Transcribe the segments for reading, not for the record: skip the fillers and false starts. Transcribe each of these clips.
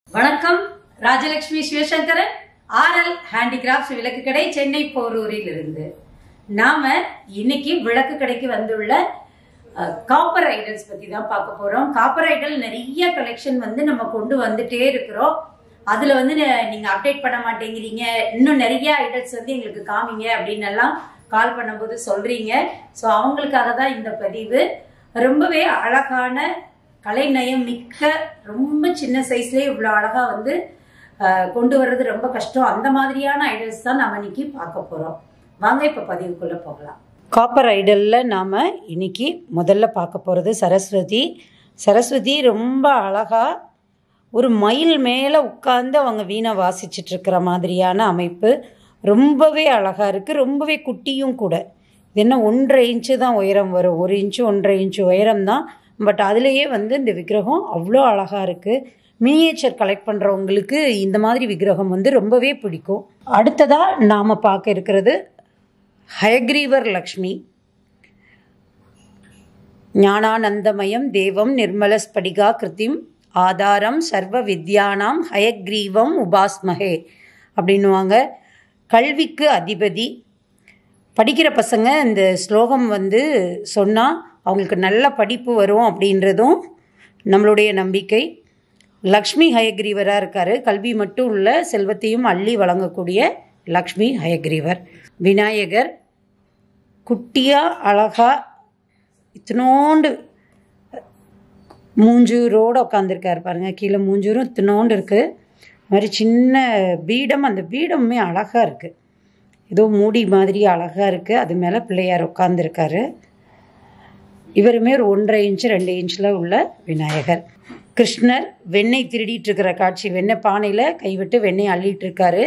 வணக்கம். Rajalakshmi Sivasankaran, RL handicrafts விளக்கு கடை, சென்னை போரூரில் இருந்து. நாம இன்னைக்கு விளக்கு கடைக்கு வந்துள்ள காப்பர் ஐடல்ஸ் பத்தி தான் பார்க்க போறோம். காப்பர் ஐடல் நிறைய கலெக்ஷன் நம்ம கொண்டு வந்துட்டே இருக்கிறோம். அதுல நீங்க அப்டேட் பண்ண மாட்டேங்கிறீங்க, இன்னும் நிறைய ஐடல்ஸ் எங்களுக்கு காமிங்க அப்படின்னு எல்லாம் கால் பண்ணும்போது சொல்றீங்க. ஸோ அவங்களுக்காக தான் இந்த பதிவு. ரொம்பவே அழகான கலைநயம் மிக்க, ரொம்ப சின்ன சைஸ்லயே இவ்வளவு அழகா கொண்டு வர்றது ரொம்ப கஷ்டம். அந்த மாதிரியான ஐடல்ஸ் தான் நாம இன்னைக்கு பார்க்க போறோம். வாங்க இப்ப பதிவுக்குள்ள போகலாம். காப்பர் ஐடல்ல நாம இன்னைக்கு முதல்ல பார்க்க போறது சரஸ்வதி. சரஸ்வதி ரொம்ப அழகா ஒரு மயில் மேல உட்கார்ந்து அவங்க வீணை வாசிச்சுட்டு இருக்கிற மாதிரியான அமைப்பு. ரொம்பவே அழகா இருக்கு. ரொம்பவே குட்டியும் கூட. இது என்ன 1.5 இன்ச்சு தான் உயரம் வரும். 1 இன்ச்சு 1.5 இன்ச்சு உயரம் தான். பட் அதுலேயே இந்த விக்கிரகம் அவ்வளோ அழகாக இருக்குது. மினியேச்சர் கலெக்ட் பண்ணுறவங்களுக்கு இந்த மாதிரி விக்கிரகம் ரொம்பவே பிடிக்கும். அடுத்ததாக நாம் பார்க்க இருக்கிறது ஹயக்ரீவர் லக்ஷ்மி. ஞானானந்தமயம் தேவம் நிர்மல ஸ்படிகா கிருத்திம் ஆதாரம் சர்வ வித்யானாம் ஹயக்ரீவம் உபாஸ்மஹே அப்படின்னுவாங்க. கல்விக்கு அதிபதி. படிக்கிற பசங்க இந்த ஸ்லோகம் சொன்னால் அவங்களுக்கு நல்ல படிப்பு வரும் அப்படின்றதும் நம்மளுடைய நம்பிக்கை. லக்ஷ்மி ஹயக்ரீவராக இருக்கார். கல்வி மட்டும் உள்ள செல்வத்தையும் அள்ளி வழங்கக்கூடிய லக்ஷ்மி ஹயக்ரீவர். விநாயகர் குட்டியாக அழகாக இத்தினோண்டு மூஞ்சூரோடு உட்காந்துருக்கார் பாருங்கள். கீழே மூஞ்சூரும் இத்தினோண்டு இருக்குது. அது மாதிரி சின்ன பீடம், அந்த பீடமுமே அழகாக இருக்குது. ஏதோ மூடி மாதிரி அழகாக இருக்குது. அது மேலே பிள்ளையார் உட்காந்துருக்காரு. இவருமே ஒரு 1.5 இன்ச்சு 2 இன்ச்சில் உள்ள விநாயகர். கிருஷ்ணர் வெண்ணெய் திருடிட்டு இருக்கிற காட்சி. வெண்ணெய் பானையில் கைவிட்டு வெண்ணெய் அள்ளிட்டு இருக்காரு.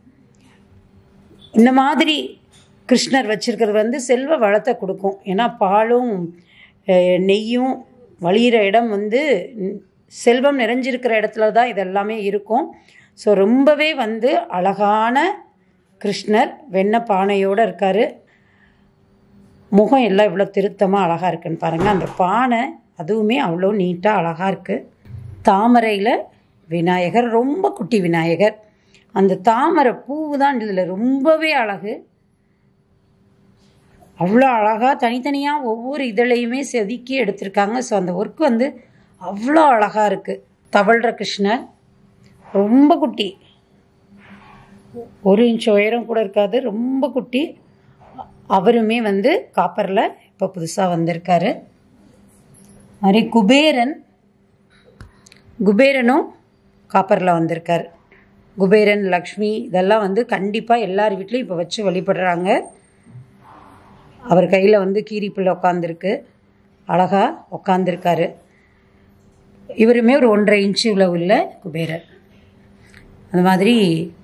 இந்த மாதிரி கிருஷ்ணர் வச்சிருக்கிறது செல்வ வளத்தை கொடுக்கும். ஏன்னா பாலும் நெய்யும் வழியிற இடம் செல்வம் நிறைஞ்சிருக்கிற இடத்துல தான் இதெல்லாமே இருக்கும். ஸோ ரொம்பவே அழகான கிருஷ்ணர் வெண்ணெய் பானையோடு இருக்கார். முகம் எல்லாம் இவ்வளோ திருத்தமாக அழகாக இருக்குன்னு பாருங்கள். அந்த பானை அதுவுமே அவ்வளோ நீட்டாக அழகாக இருக்குது. தாமரையில் விநாயகர், ரொம்ப குட்டி விநாயகர். அந்த தாமரை பூவு தான் இதில் ரொம்பவே அழகு. அவ்வளோ அழகாக தனித்தனியாக ஒவ்வொரு இதழையுமே செதுக்கி எடுத்திருக்காங்க. ஸோ அந்த ஒர்க் அவ்வளோ அழகாக இருக்குது. தவழ்கிற கிருஷ்ணர் ரொம்ப குட்டி, 1 இன்ச் உயரம் கூட இருக்காது, ரொம்ப குட்டி. அவருமே காப்பரில் இப்போ புதுசாக வந்திருக்காரு. மாதிரி குபேரனும் காப்பரில் வந்திருக்கார். குபேரன் லக்ஷ்மி இதெல்லாம் கண்டிப்பாக எல்லார் வீட்லேயும் இப்போ வச்சு வழிபடுறாங்க. அவர் கையில் கீரிப்புள்ள உட்காந்துருக்கு, அழகாக உட்காந்துருக்காரு. இவருமே ஒரு 1.5 இன்ச்சு உள்ள குபேரர். அந்த மாதிரி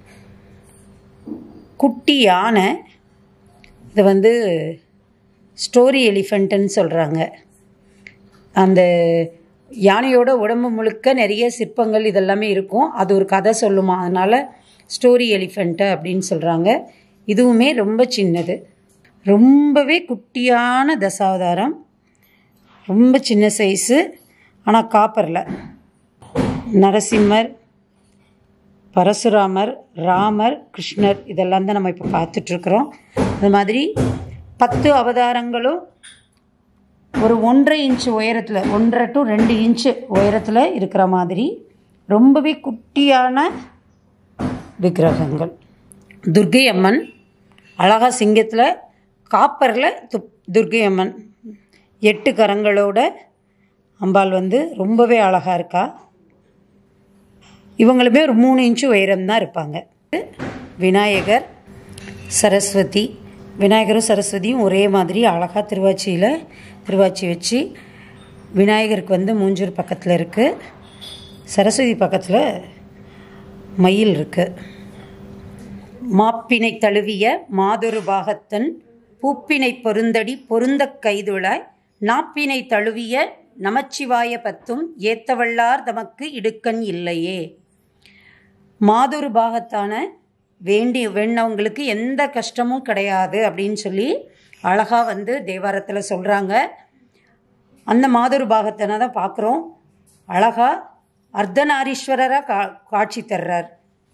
குட்டி யானை. இது ஸ்டோரி எலிஃபண்ட்டுன்னு சொல்கிறாங்க. அந்த யானையோட உடம்பு முழுக்க நிறைய சிற்பங்கள் இதெல்லாமே இருக்கும். அது ஒரு கதை சொல்லுமா, அதனால் ஸ்டோரி எலிஃபண்ட்டு அப்படின்னு சொல்கிறாங்க. இதுவுமே ரொம்ப சின்னது, ரொம்பவே குட்டியான தசாவதாரம், ரொம்ப சின்ன சைஸு. ஆனால் காப்பரில் நரசிம்மர், பரசுராமர், ராமர், கிருஷ்ணர் இதெல்லாம் தான் நம்ம இப்போ பார்த்துட்ருக்குறோம். அது மாதிரி 10 அவதாரங்களும் ஒரு 1.5 இன்ச்சு உயரத்தில், 1.5 to 2 இன்ச்சு உயரத்தில் இருக்கிற மாதிரி ரொம்பவே குட்டியான விக்கிரகங்கள். துர்க்கை அம்மன் அழகா சிங்கத்தில், காப்பரில் துர்க்கை அம்மன் 8 கரங்களோட அம்பாள் ரொம்பவே அழகாக இருக்கா. இவங்களுமே ஒரு 3 இன்ச்சு உயரம்தான் இருப்பாங்க. விநாயகர், சரஸ்வதி. விநாயகரும் சரஸ்வதியும் ஒரே மாதிரி அழகாக திருவாச்சி வச்சு, விநாயகருக்கு மூஞ்சூர் பக்கத்தில் இருக்குது, சரஸ்வதி பக்கத்தில் மயில் இருக்குது. மாப்பினை தழுவிய மாதொரு பாகத்தன் பூப்பினை பொருந்தடி பொருந்த கைதுளாய் நாப்பினை தழுவிய நமச்சிவாய பத்தும் ஏத்தவள்ளார் தமக்கு இடுக்கண் இல்லையே. மாதொரு பாகத்தான வேண்டவங்களுக்கு எந்த கஷ்டமும் கிடையாது அப்படின்னு சொல்லி அழகாக தேவாரத்தில் சொல்கிறாங்க. அந்த மாதொரு பாகத்தனை தான் பார்க்குறோம். அழகாக அர்த்தநாரீஸ்வரராக காட்சி தர்றார்.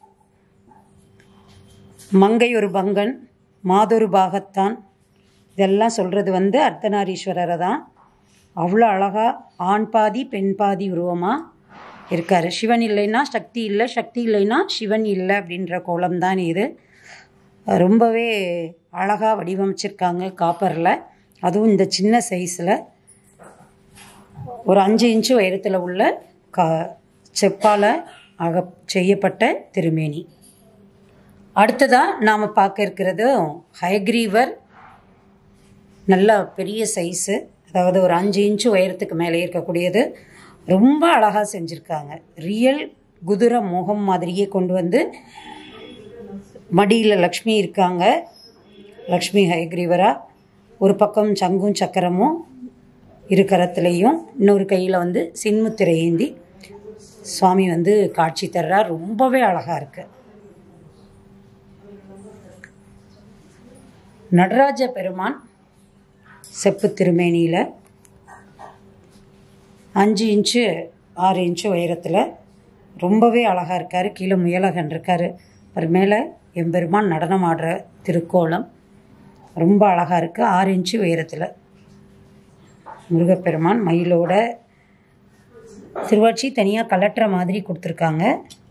மங்கை ஒரு பங்கன், மாதொரு பாகத்தான், இதெல்லாம் சொல்கிறது அர்த்தநாரீஸ்வரரை தான். அவ்வளோ அழகாக ஆண் பாதி பெண் பாதி உருவமாக இருக்கார். சிவன் இல்லைன்னா சக்தி இல்லை, சக்தி இல்லைன்னா சிவன் இல்லை அப்படின்ற கோலம்தான் இது. ரொம்பவே அழகாக வடிவமைச்சிருக்காங்க காப்பரில். அதுவும் இந்த சின்ன சைஸில் ஒரு 5 இன்ச்சு உயரத்தில் உள்ள செப்பால் செய்யப்பட்ட திருமேனி. அடுத்ததாக நாம் பார்க்க இருக்கிறது ஹயக்ரீவர். நல்ல பெரிய சைஸு, அதாவது ஒரு 5 இன்ச்சு உயரத்துக்கு மேலே இருக்கக்கூடியது. ரொம்ப அழகாக செஞ்சுருக்காங்க. ரியல் குதிரை முகம் மாதிரியே கொண்டு வந்து மடியில் லக்ஷ்மி இருக்காங்க. லக்ஷ்மி ஹயக்ரீவரா. ஒரு பக்கம் சங்கும் சக்கரமும் இரு கரத்துலேயும், இன்னொரு கையில் சின்முத்திரை ஏந்தி சுவாமி காட்சி தர்றார். ரொம்பவே அழகாக இருக்குது. நடராஜ பெருமான் செப்பு திருமேனியில் 5 இன்ச்சு 6 இன்ச்சு உயரத்தில் ரொம்பவே அழகாக இருக்கார். கீழே முயலகன் இருக்கார். அவர் மேலே எம்பெருமான் நடனம் ஆடுற திருக்கோலம் ரொம்ப அழகாக இருக்குது. 6 இன்ச்சு உயரத்தில் முருகப்பெருமான் மயிலோட திருவாட்சி தனியாக கலட்டுற மாதிரி கொடுத்துருக்காங்க.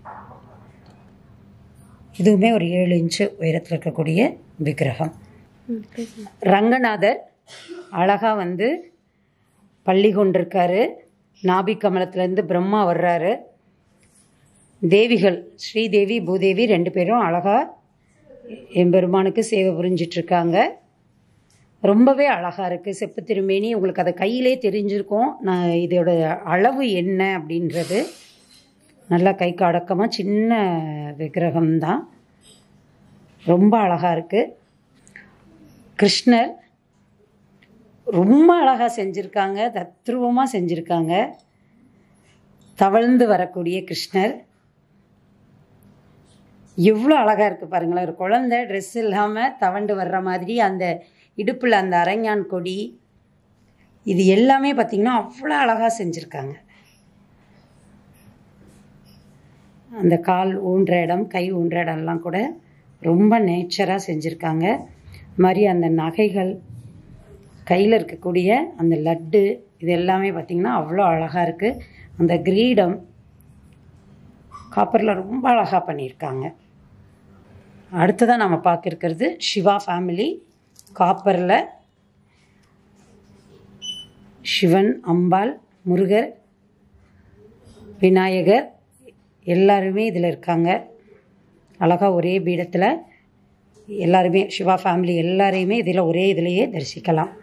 இதுவுமே ஒரு 7 இன்ச்சு உயரத்தில் இருக்கக்கூடிய விக்கிரகம். ரங்கநாதர் அழகாக பள்ளி கொண்டிருக்காரு. நாபி கமலத்துலேருந்து பிரம்மா வர்றாரு. தேவிகள் ஸ்ரீதேவி பூதேவி 2 பேரும் அழகாக எம்பெருமானுக்கு சேவை புரிஞ்சிட்ருக்காங்க. ரொம்பவே அழகாக இருக்குது செப்பு திருமேனி. உங்களுக்கு அதை கையிலே தெரிஞ்சிருக்கும். நான் இதோட அளவு என்ன அப்படின்றது. நல்லா கைக்கு அடக்கமாக சின்ன விக்கிரகம்தான். ரொம்ப அழகாக இருக்குது. கிருஷ்ணர் ரொம்ப அழகாக செஞ்சுருக்காங்க. தத்ரூபமாக செஞ்சுருக்காங்க. தவழ்ந்து வரக்கூடிய கிருஷ்ணர் எவ்வளோ அழகாக இருக்குது பாருங்களேன். ஒரு குழந்தை ட்ரெஸ் இல்லாமல் தவண்டு வர்ற மாதிரி அந்த இடுப்பில் அந்த அரஞ்சான் கொடி, இது எல்லாமே பார்த்திங்கன்னா அவ்வளோ அழகாக செஞ்சுருக்காங்க. அந்த கால் ஊன்ற இடம், கை ஊன்ற இடம்லாம் கூட ரொம்ப நேச்சராக செஞ்சுருக்காங்க. மாதிரி அந்த நகைகள், கையில் இருக்கக்கூடிய அந்த லட்டு, இது எல்லாமே பார்த்திங்கன்னா அவ்வளோ அழகாக இருக்குது. அந்த கிரீடம் காப்பரில் ரொம்ப அழகாக பண்ணியிருக்காங்க. அடுத்ததாக நம்ம பார்க்கிருக்கிறது சிவா ஃபேமிலி. காப்பரில் சிவன், அம்பாள், முருகர், விநாயகர் எல்லாருமே இதில் இருக்காங்க. அழகாக ஒரே பீடத்தில் எல்லாருமே சிவா ஃபேமிலி எல்லாரையுமே இதில் ஒரே இதிலையே தரிசிக்கலாம்.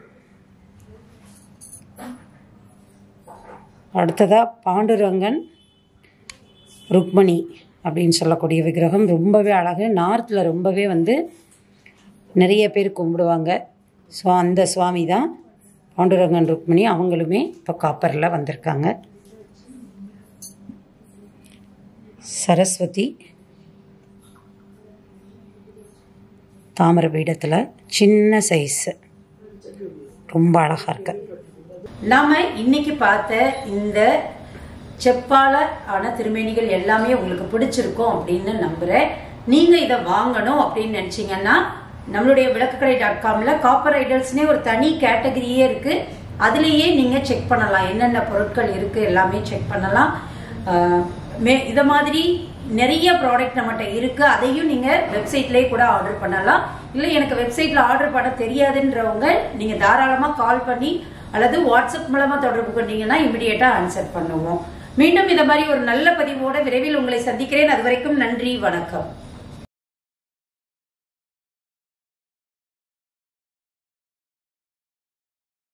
அடுத்ததாக பாண்டுரங்கன் ருக்மணி அப்படின்னு சொல்லக்கூடிய விக்கிரகம் ரொம்பவே அழகு. நார்த்தில் ரொம்பவே நிறைய பேர் கும்பிடுவாங்க. ஸோ அந்த சுவாமி தான் பாண்டுரங்கன் ருக்மணி. அவங்களுமே இப்போ காப்பரில் வந்திருக்காங்க. சரஸ்வதி தாமர பீடத்தில் சின்ன சைஸு ரொம்ப அழகாக இருக்கு. நாம் இன்னைக்கு பார்த்த இந்த செப்பால ஆன திருமேனிகள் எல்லாமே உங்களுக்கு பிடிச்சிருக்கும் அப்படின்னு நம்புகிறேன். நீங்கள் இதை வாங்கணும் அப்படின்னு நினச்சிங்கன்னா நம்மளுடைய விளக்குக்கடை.comல காப்பர் ஐடல்ஸ்னே ஒரு தனி கேட்டகரியே இருக்குது. அதுலேயே நீங்கள் செக் பண்ணலாம் என்னென்ன பொருட்கள் இருக்குது, எல்லாமே செக் பண்ணலாம். இதை மாதிரி நிறைய ப்ராடக்ட் நம்மகிட்ட இருக்குது. அதையும் நீங்கள் வெப்சைட்லேயே கூட ஆர்டர் பண்ணலாம். இல்லை எனக்கு வெப்சைட்டில் ஆர்டர் பண்ண தெரியாதுன்றவங்க நீங்கள் தாராளமாக கால் பண்ணி அல்லது வாட்ஸ்அப் மூலமாக தொடர்பு கொண்டீங்கன்னா இமிடியேட்டாக ஆன்சர் பண்ணுவோம். மீண்டும் இதை மாதிரி ஒரு நல்ல பதிவோடு விரைவில் உங்களை சந்திக்கிறேன். அது வரைக்கும் நன்றி, வணக்கம்.